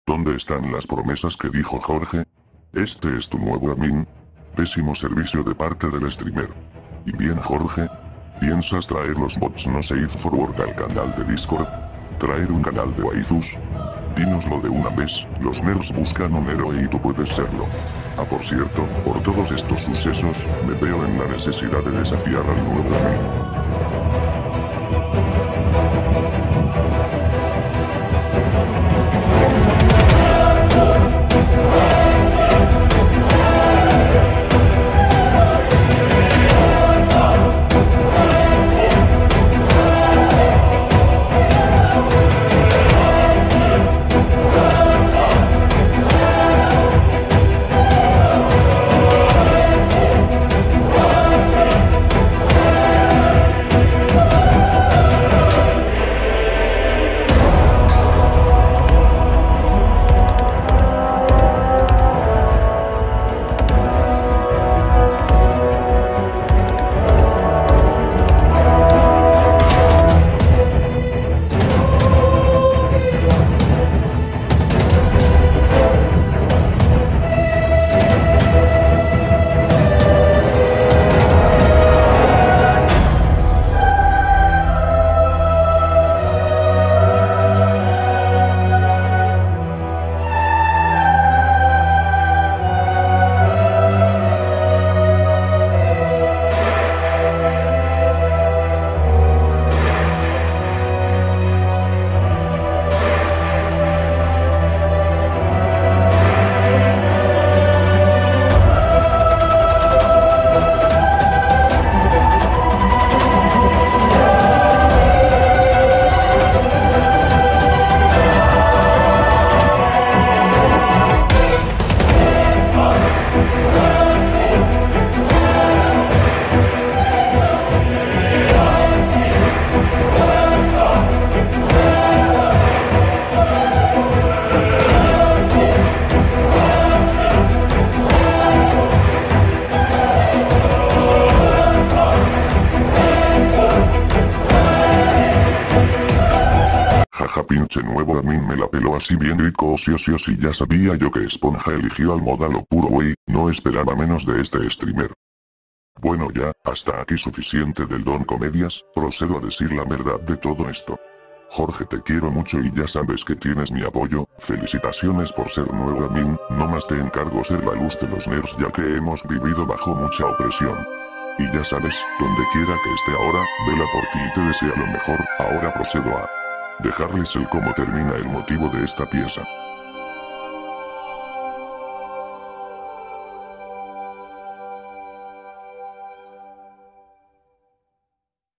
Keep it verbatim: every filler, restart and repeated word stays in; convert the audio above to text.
¿Dónde están las promesas que dijo Jorge? Este es tu nuevo admin. Pésimo servicio de parte del streamer. ¿Y bien Jorge? ¿Piensas traer los bots no safe for work al canal de Discord? ¿Traer un canal de waifus? Dínoslo de una vez, los nerds buscan un héroe y tú puedes serlo. Ah, por cierto, por todos estos sucesos, me veo en la necesidad de desafiar al nuevo admin. Jaja, pinche nuevo admin me la peló así bien rico ociosios y ya sabía yo que Esponja eligió al moda lo puro wey, no esperaba menos de este streamer. Bueno ya, hasta aquí suficiente del Don Comedias, procedo a decir la verdad de todo esto. Jorge, te quiero mucho y ya sabes que tienes mi apoyo, felicitaciones por ser nuevo admin, no más te encargo ser la luz de los nerds ya que hemos vivido bajo mucha opresión. Y ya sabes, donde quiera que esté ahora, vela por ti y te desea lo mejor, ahora procedo a dejarles el cómo termina el motivo de esta pieza.